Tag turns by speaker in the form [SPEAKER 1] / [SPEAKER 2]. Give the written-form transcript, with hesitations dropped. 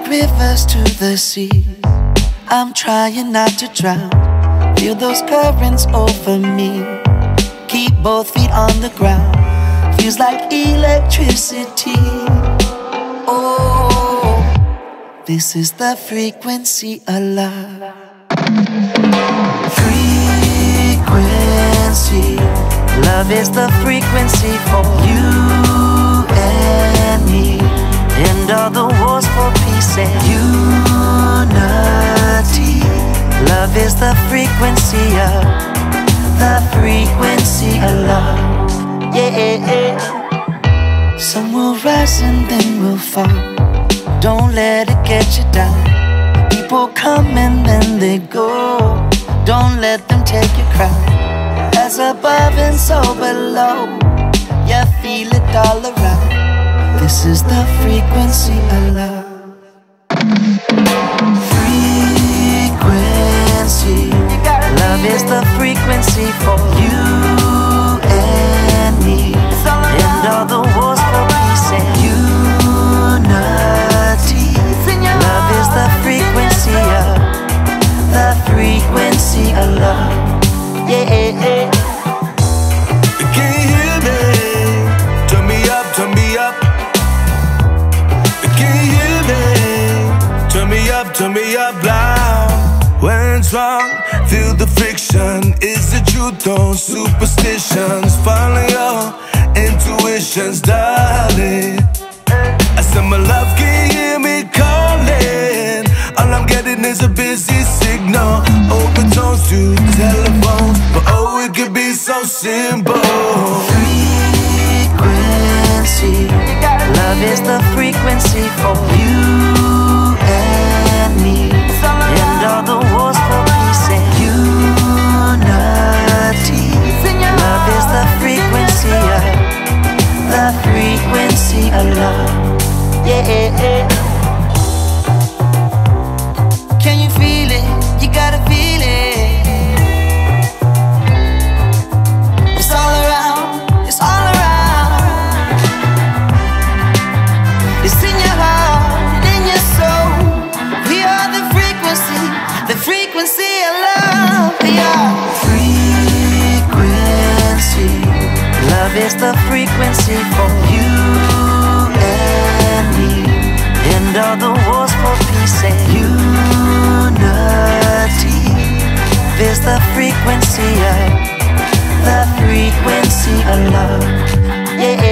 [SPEAKER 1] rivers to the sea. I'm trying not to drown. Feel those currents over me. Keep both feet on the ground. Feels like electricity. Oh, this is the frequency of love. Frequency. Love is the frequency for you and me. End all the wars for peace and unity. Love is the frequency of love. Yeah. Some will rise and then will fall. Don't let it get you down. People come and then they go. Don't let them take your crown. As above and so below, you feel it all around. This is the frequency of love. Frequency. Love is the frequency for you and me. End all the wars for peace and unity. Love is the frequency of love. Yeah.
[SPEAKER 2] Can you hear me? Turn me up, turn me up. Can you hear me? Turn me up loud. When it's wrong, feel the friction. Is the truth on superstitions? Follow your intuitions, darling. I said my love, can you hear me calling? All I'm getting is a busy signal. Overtones to telephones, but oh, it could be so simple.
[SPEAKER 1] Frequency. Love is the frequency for you and me. End all the wars for peace and unity. Love is the frequency of love. Yeah. Can you feel it? You gotta feel it. It's all around, it's all around. It's in your heart and in your soul. We are the frequency of love. We are frequency. Love is the frequency for you and me. End all the wars for peace and unity. There's the frequency of love. Yeah.